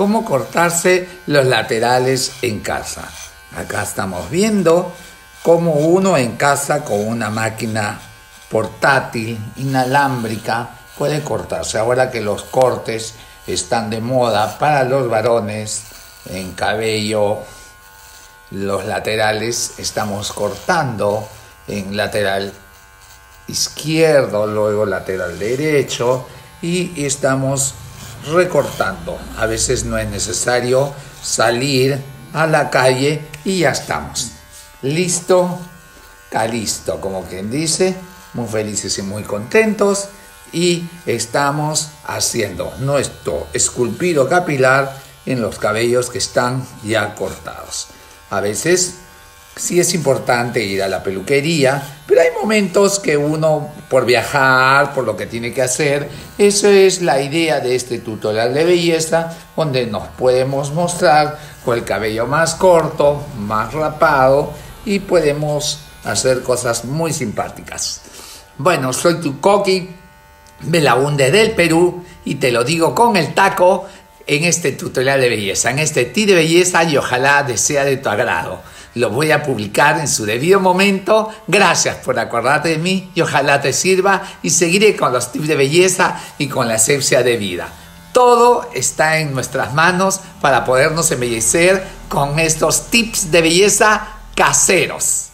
cómo cortarse los laterales en casa. Acá estamos viendo cómo uno en casa con una máquina portátil, inalámbrica, puede cortarse. Ahora que los cortes están de moda para los varones en cabello, los laterales, estamos cortando en lateral izquierdo, luego lateral derecho y estamos recortando. A veces no es necesario salir a la calle y ya estamos. Listo, calisto, como quien dice, muy felices y muy contentos y estamos haciendo nuestro esculpido capilar en los cabellos que están ya cortados. A veces sí es importante ir a la peluquería, pero hay momentos que uno, por viajar, por lo que tiene que hacer, eso es la idea de este tutorial de belleza, donde nos podemos mostrar con el cabello más corto, más rapado, y podemos hacer cosas muy simpáticas. Bueno, soy tu Coqui, Belaunde del Perú, y te lo digo con el taco en este tutorial de belleza, en este tip de belleza, y ojalá sea de tu agrado. Lo voy a publicar en su debido momento. Gracias por acordarte de mí y ojalá te sirva, y seguiré con los tips de belleza y con la esencia de vida. Todo está en nuestras manos para podernos embellecer con estos tips de belleza caseros.